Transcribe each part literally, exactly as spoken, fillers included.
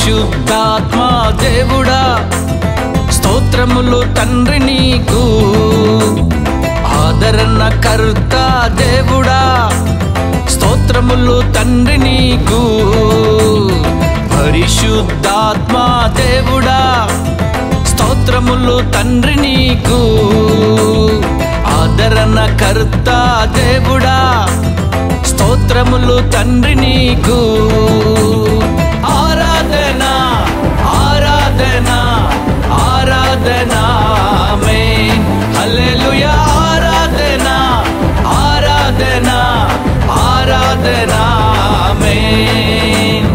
పరిశుద్ధాత్మా దేవుడా స్తోత్రములు తండ్రి నీకు ఆదరణ కర్త దేవుడా స్తోత్రములు తండ్రి నీకు పరిశుద్ధాత్మా దేవుడా స్తోత్రములు తండ్రి నీకు ఆదరణ కర్త దేవుడా స్తోత్రములు తండ్రి నీకు ఆరాధన ఆరాధన ఆరాధన ఆమేన్ హల్లెలూయా ఆరాధన ఆరాధన ఆరాధన ఆమేన్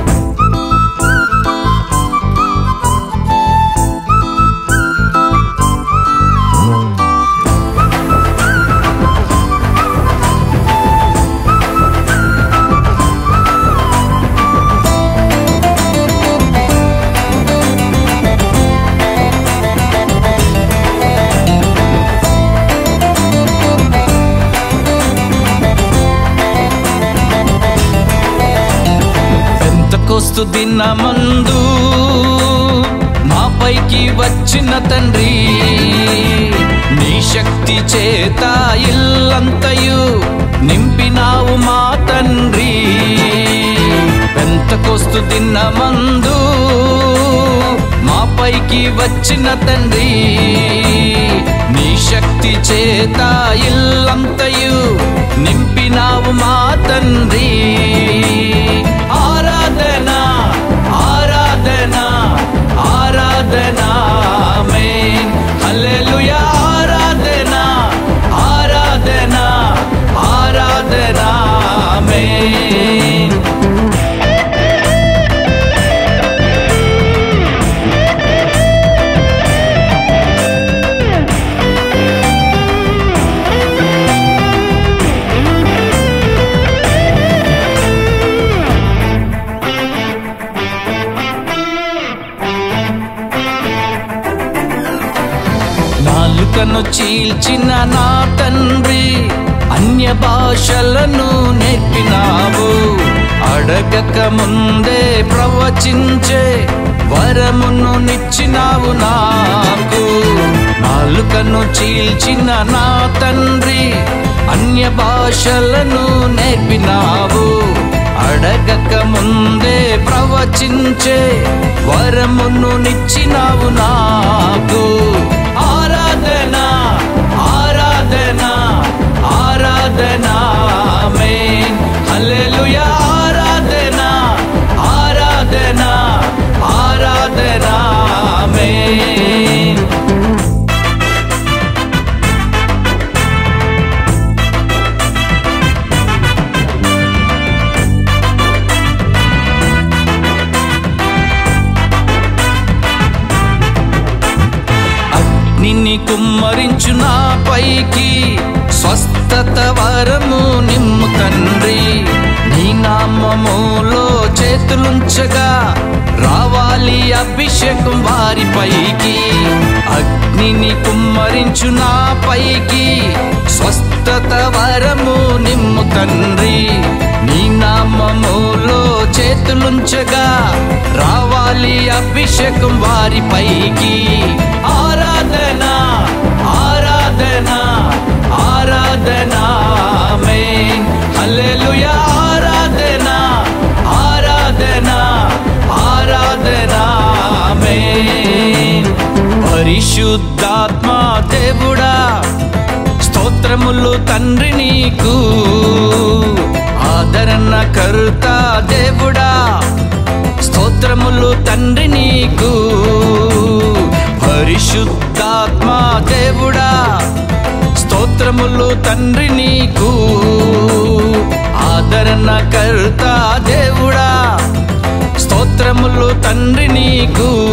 పెంతెకొస్తు దినమందు మాపైకి వచ్చిన తండ్రి నీ శక్తి చేత ఇల్లంతయు నింపినావు మా తండ్రి పెంతెకొస్తు దినమందు మాపైకి వచ్చిన తండ్రి నీ శక్తి చేత ఇల్లంతయు నింపినావు మా తండ్రి ఆరాధన ఆరాధన ఆరాధన ఆమేన్ హల్లెలూయా ఆరాధన ఆరాధన ఆరాధన ఆమేన్ నాలుకను చీల్చిన నా తండ్రి అన్య భాషలను నేర్పినావు అడగక ముందే ప్రవచించే వరమును నిచ్చినావు నాకు నాలుకను చీల్చిన నా తండ్రి అన్య భాషలను నేర్పినావు అడగక ముందే ప్రవచించే వరమును నిచ్చినావు నాకు ఆరాధన ఆరాధన ఆరాధన ఆమేన్ హల్లెలూయా ఆరాధన ఆరాధన ఆరాధన ఆమేన్ నిన్ని కుమ్మరించు నా పైకి స్వస్థత వరము నిమ్ము తండ్రి నీ నామములో చేతులుంచగా రావాలి అభిషేకం వారి పైకి అగ్నిని కుమ్మరించు నా పైకి స్వస్థత వరము నిమ్ము తండ్రి నీ నామములో చేతులుంచగా రావాలి అభిషేకం వారి పైకి ఆరాధన ఆరాధన ఆరాధన ఆమేన్ హల్లెలూయా ఆరాధన ఆరాధన ఆరాధన ఆమేన్ పరిశుద్ధాత్మా దేవుడా స్తోత్రములు తండ్రి నీకు ఆదరణ కర్త దేవుడా స్తోత్రములు తండ్రి నీకు పరిశుద్ధాత్మా దేవుడా స్తోత్రములు తండ్రి నీకు ఆదరణ కర్త దేవుడా స్తోత్రములు తండ్రి నీకు